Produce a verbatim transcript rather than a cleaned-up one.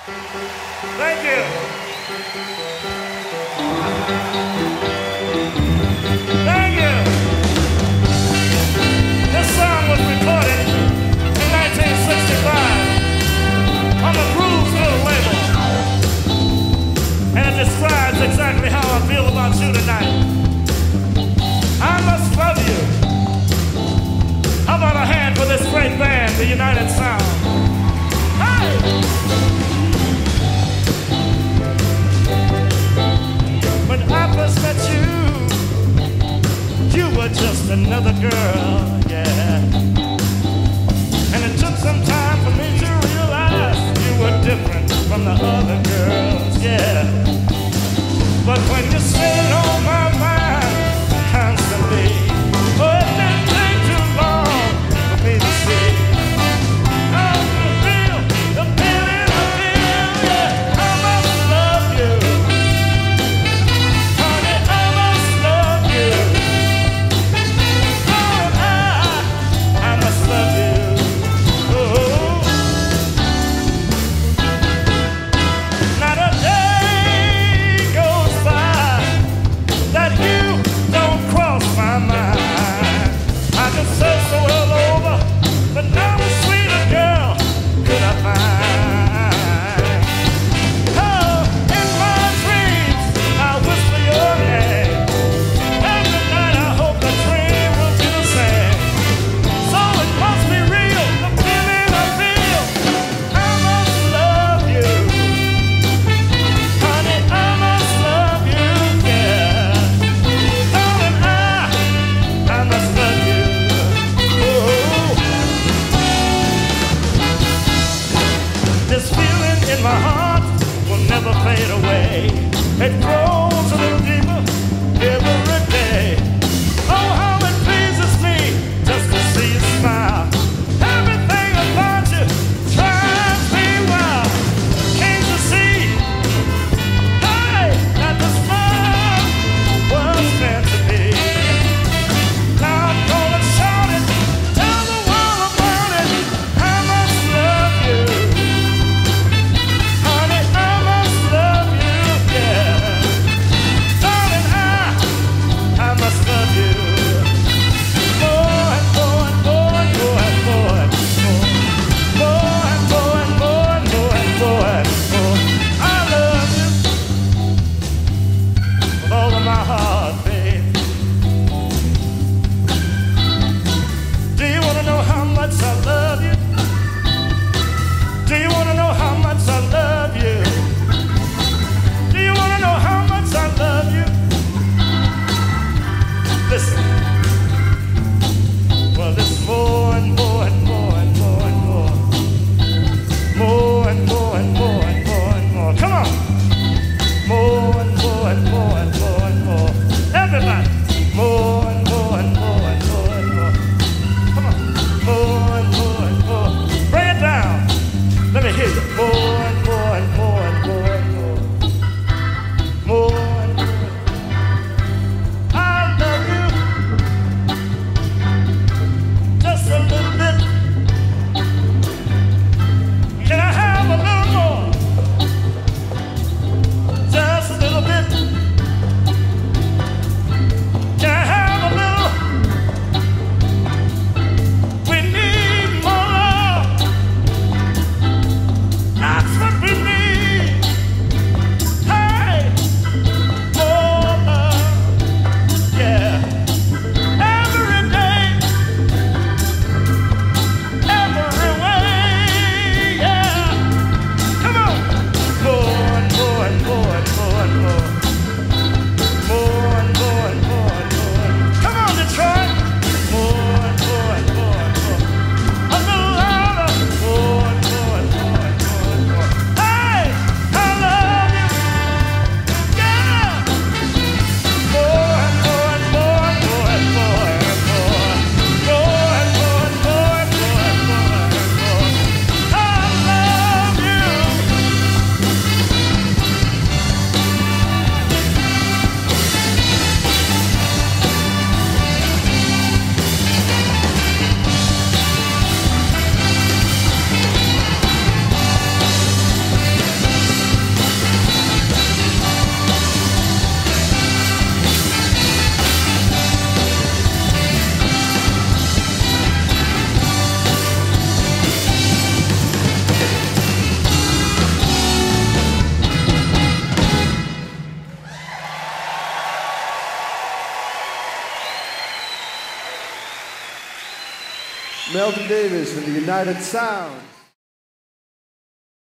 Thank you. Thank you. This song was recorded in nineteen sixty-five on the Revue label. And it describes exactly how I feel about you tonight. I must love you. How about a hand for this great band, the United Sound? Hey! When I first met you, you were just another girl, yeah. And it took some time for me to realize you were different from the other girls, yeah. But when you stayed on my mind constantly, oh, it didn't take too long for me to see. Oh, the feel, the feeling I feel, yeah. I must love you. Honey, I must love you. Oh, I, I must love you. Oh. Melvin Davis and the United Sound.